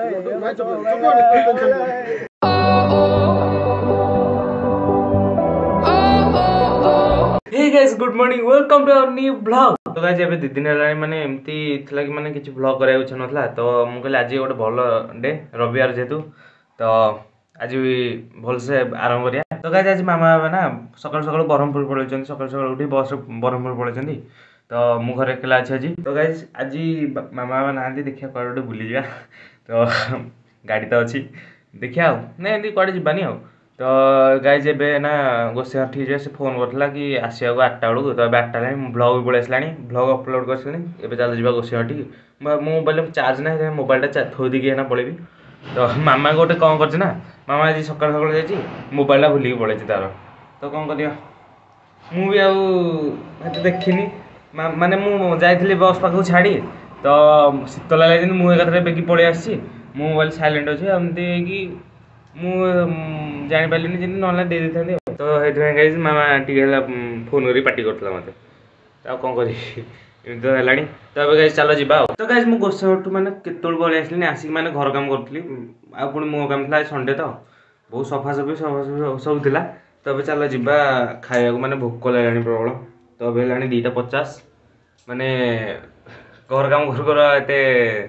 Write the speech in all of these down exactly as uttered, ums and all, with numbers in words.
Hey guys, good morning. Welcome to our new vlog. तो guys एबे दो दिन हेलानी माने एमती थिला कि माने किछि vlog कराय छ नथला तो मु कहले आज गोटे भलो डे रविवार जेतु तो आज भल से आरंभ करिया। तो गाइस आज मामा बाबा ना सकाळ सकाळ बरहमपुर पळेछन सकाळ सकाळ उठी बस बरहमपुर पळेछन तो मु घर एकला अछि आज। तो गाइस आज मामा बाबा नांदी देखिया कोडे बुली जा तो गाड़ी तो अछि देखिया नै एंदी कोडे जिबानी आ तो गाइज एबे ना गोसे ठीक से फोन करथला कि आसिया को आठटा बेलू तो आठटा लानी ब्लॉग भी पळेसलानी ब्लॉग अपलोड करसलानी एबे चल जिबा गोसे ठीक मो मोबाइल में चार्ज ना मोबाइल टा थोई दी के ना पळेबी। तो मामा गोटे कोन करछ ना मामा आज सकाळ सकाळ जाई मोबाइल टा भूली पळेछि तार तो कोन करिया मु भी आ एते देखिनी माने मु जाइथिली बस पाखु छाडी तो शीतल लागै मु एकथरे बेगी पळे आछि मोबाइल साइलेंट अछि एमती कि मु जानि पालिनी जे नला दे देथांदे तो हेथि गाइस मामा टिकेला फोन करी पार्टी करथला मते ता कोन करी इन तो हेलानी तो अब गाइस चलो जिबा तो गाइस मु गोसेटू माने केतोल बोले आसली आसी माने घर काम करथली आ पुनी मो काम थला संडे तो बहुत सफा सफी सब थिला तो अब चलो जिबा खाया को माने भूख लागलानी प्रबल तो अब हेलानी दो पचास माने घर काम घर कर एते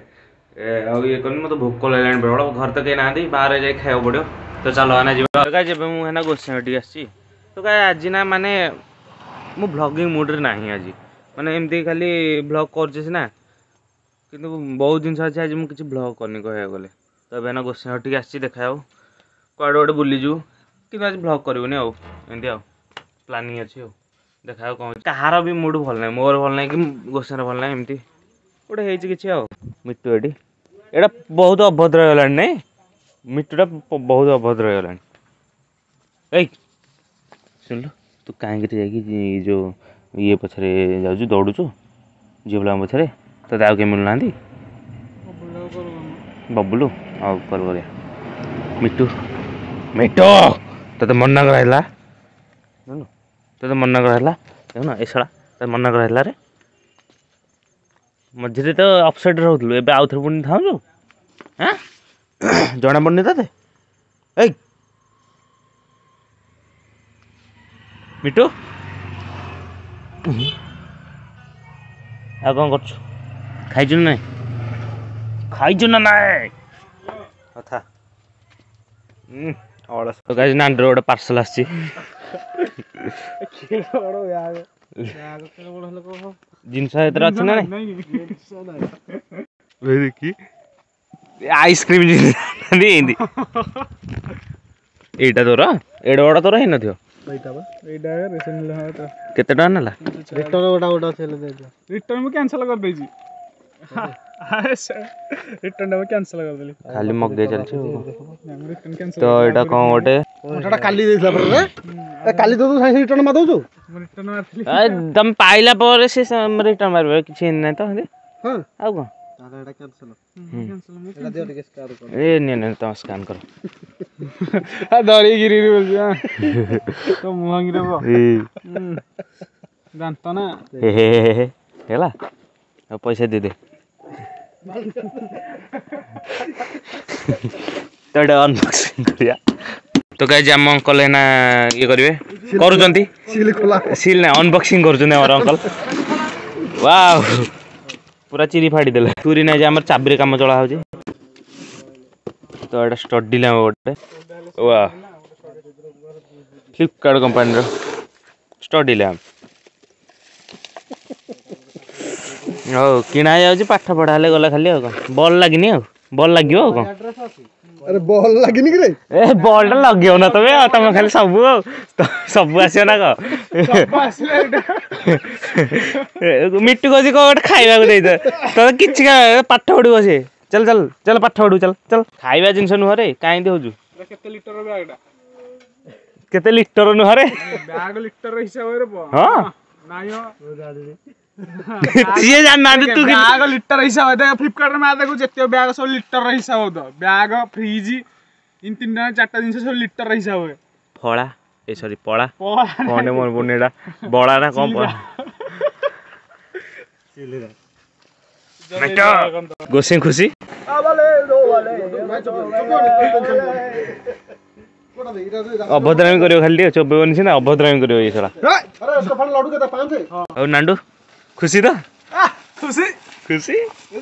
अब ये करनी मत भूख लगलानी प्रबल घर तो कहीं ना बाहर जाए खाया पड़ो तो चलो आना जी जब मुझे गोसाटी आसी तो क्या आज ना माने मु ब्लॉगिंग मूड रे नहीं आज माने एमती खाली ब्लॉग कर ना किंतु बहुत जिन अच्छे आज मुझे ब्लॉग करनी कह गले तो अब गोसाटी आसी देखा कड़े गोटे बुलीजु कि आज ब्लॉग करनी आमती आ प्लानिंग अच्छी देखा कौन कहार भी मूड भल ना मोर भल ना कि गोसार भल ना एमती गोटे कि मिट्टू एटी एटा बहुत अभद्र होगा नहीं मिट्टूटा बहुत अभद्र होगा सुन तू कहीं जाकि जो ये पछरे जाऊ दौड़ू झील पछरे तो आगे मिलूना बबलू आ कर मिट्टू मिट्टू तो मना कराइला तो मना कराइला देखना ए शाला तो मना कराइला रे मझे तो अपसेट रोलु ए आउ थे पुणी था हाँ जना पड़नी ते मिट्टू आ कौन कर खाइचु ना खाइचु ना ना कथा तो गाइस नांदू गोटे पार्सल आसी जिनस अच्छे ना देखी आइसक्रीम एटा तोर एड बड़ा तोर है केते टका नाला रिटर्न गोटा गोटा रिटर्न में कैंसिल कर देजी रिटर्न में कैंसिल कर देली खाली मगे चल रिटर्न कैंसिल तो एटा कोन गोटे ओटा काली देला पर रे काली तो तू रिटर्न मा दउछु रिटर्न मारथली आ दम पाइला पर से रिटर्न मारबे किछि नै तो हां आ को ताला एटा कैंसिल कैंसिल एटा दे टिके स्कैन कर ए नै नै तो स्कैन कर आ दरी गिरी रे बोल जा तो मुहांगी रे बो जानत ना हे हे हेला अब पैसा दे दे तो अनबॉक्सिंग करिया तो गाइस हम अंकल है ना ये करिवे करूचंती सील खोला सील ना अनबॉक्सिंग करूचंती हमर अंकल वाओ पूरा चिरी फाड़ी देले चूरी ना जे हमर चाबी रे काम चला हो जे तो एटा स्टडी ले गोटे वाह फ्लिपकार्ट कंपनी रो स्टडी ले ओ किना जाउची पाठ पढा ले गला खाली हो बॉल लागिनी हो बॉल लागियो हो अरे बॉल लागिनी कि रे ए बॉल टा लागियो ना तबे तमे खाली सब सब आसियो ना को सब आसले मिट्टू कोजी को खाइबा को देई तो किछि पाठ पढु बसे चल चल चल पाठ पढु चल चल खाइबा जिंस नु हरे काई दे होजु केते लीटर बैगटा केते लीटर नु हरे बैग लीटर हिसाब रे हां नायो ये जान ना तू कि बैग लीटर हिसाब है फ्लिपकार्ट में देखो जते बैग सब लीटर हिसाब होतो बैग फ्रिज इन तीन चारटा दिन सब लीटर हिसाब है फळा ए सॉरी पळा कोने मोर बनेडा बळा ना कम चिलेरा गोसे खुशी अभद्रामी करियो खाली चोबेबनी सिना अभद्रामी करियो ये साला और नांडू खुशी तो खुशी खुशी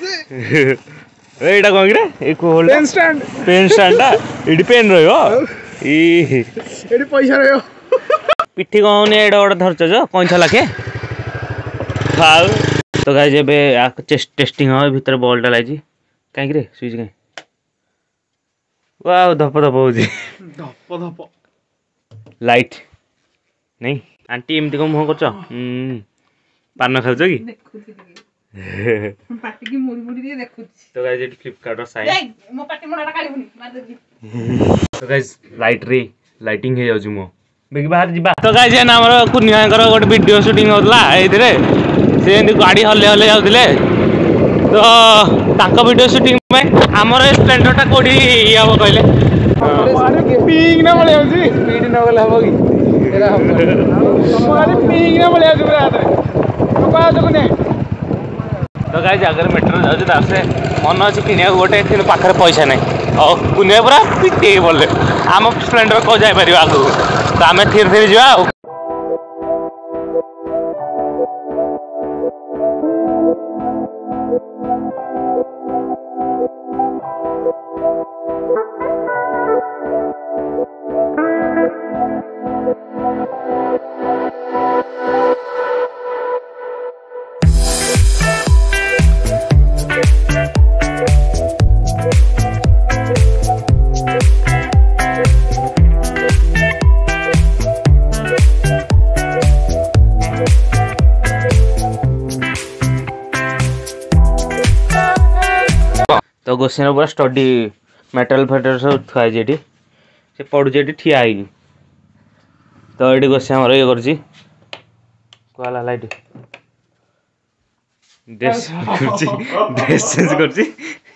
एटा कोन रे ए को hold pen stand pen stand इडी पेन रहियो ई एडी पैसा रहियो पिठी कोन एडा ओडा धरछ जो कोंछा लाखे खाओ तो गाइस एबे चेस्ट टेस्टिंग हो भीतर बॉल डालाई काई रे स्विच काई वाओ धप धप होजी धप धप लाइट नहीं आंटी एमती को मुह करछ हम पान खाउछ की पाटी की मुड़ी मुड़ी दिए देखुछ तो गाइस एटी फ्लिपकार्ट साइन मो पाटी मोडाटा काढिबनी मार देबी तो गाइस लाइट रे लाइटिंग हे जाउछु मो बेगी बाहर जिबा तो गाइस एना हमर कुनिया कर गोटे वीडियो शूटिंग होतला एथिरे से एंदी गाड़ी हल्ले हल्ले जाउथिले तो तांको वीडियो शूटिंग में हमर स्प्लेंडर टा कोडी याबो कहले अरे पिंग ना बळे आउची स्पीड न गले हबो की एरा हम अरे पिंग ना बळे आउची पूरा हाथ तो का तो ने तो गाइस अगर मेट्रो जाउछ तासे मन अछि किनिया गोटे किन पाखरे पैसा नै ओ कुनिया पूरा पिटे बोले हम स्प्लेंडर को जाय परिबा आगु तो हमें धीरे धीरे जा तो गोसेन पूरा स्टडी मेटल फेटर सब थुआई जेटी से पड़ू जेटी ठिया है तो ये गोसे हमर ये करजी कोला लाइट ड्रेस करजी ड्रेस चेंज करजी